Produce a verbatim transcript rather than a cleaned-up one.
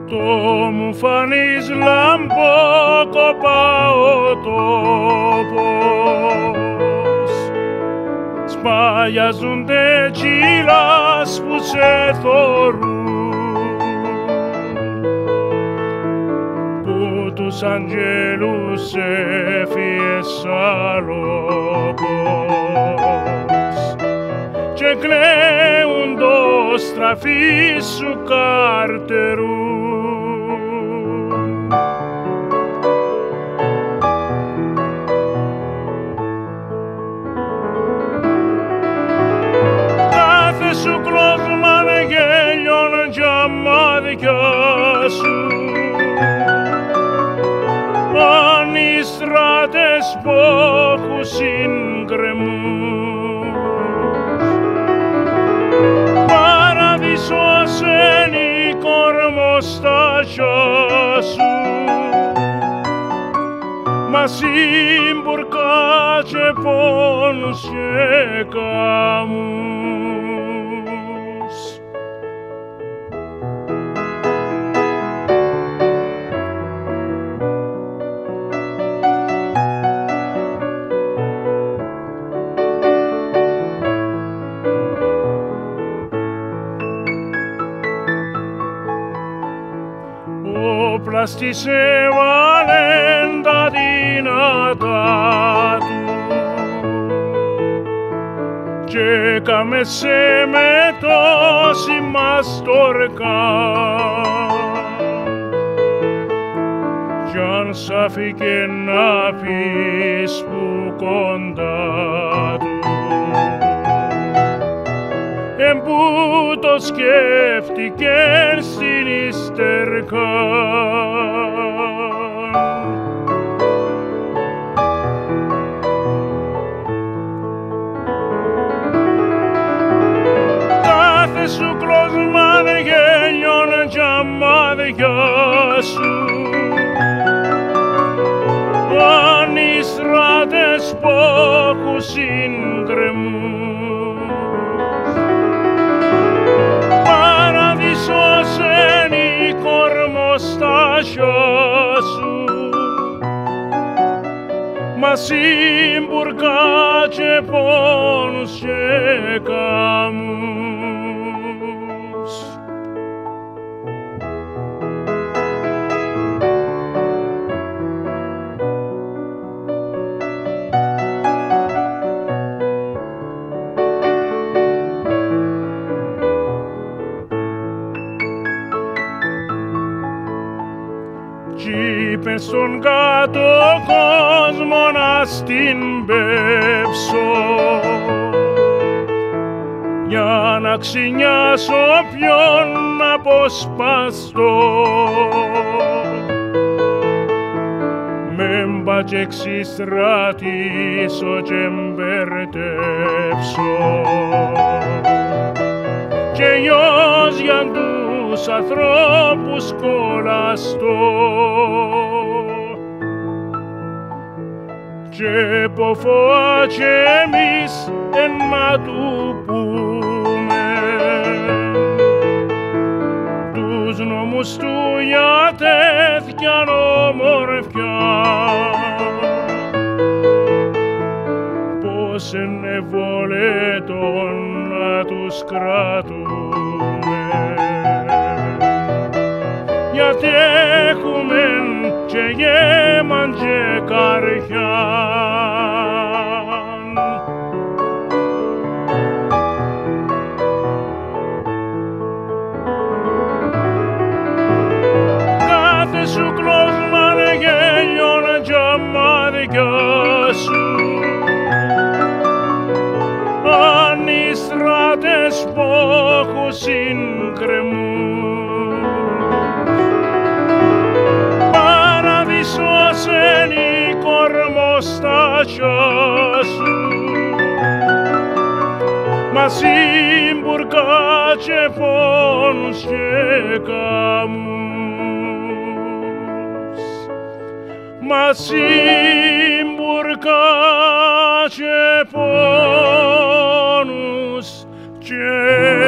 Το μου φανείς λαμπόκοπα ο τόπος, σπαγιάζονται τσίλας που σε θωρούν, που τους αγγέλους έφυγες αλόγος και κλαίουν το στραφί σου καρτερούν. Κάθε σου κλώσμα γέλιον κι αμάδια σου, αν οι στράτες που έχουν συγκρεμούς, παραδείσος εν η κορμοστάσια σου, μα συμπουρκά και πόνους και καμούς. Ο πλαστής έβαλεν τα δυνατά του και έκαμε σε με τόση μαστορκά, κι αν σ' άφηκε να πεις που κοντά του, εμπού το σκέφτηκεν στην υστερκά. Κάθε σου κλώσμα γέλιον κι αμάδια σου, αν οι στράτες που έχουν συγκρεμούς, παραδείσος εν η κορμοστάσια σου, μα συμπουρκά και πόνους και καμούς. Κι είπες στον κάτω κόσμο να στην πέψω, για να ξυνιάσω ποιον αποσπαστώ, μεν πα κι εξιστρατήσω κι εμπερδέψω, και γιος για τους ανθρώπους κολλαστώ, και ποφορά κι εμείς εν να του πούμε τους νόμους του για τέτοιαν ομορφιά, πως εν ευολέτων να τους κρατούμε, γιατί έχουμεν και γέμαν και καρδιάν. Κάθε σου κλώσμα γέλιον κι αμάδια σου, αν οι στράτες που έχουν συγκρεμούς, παραδείσος εν η κορμοστάσια σου, μα συμπουρκά και πόνους και καμούς, μα συμπουρκά και πόνους και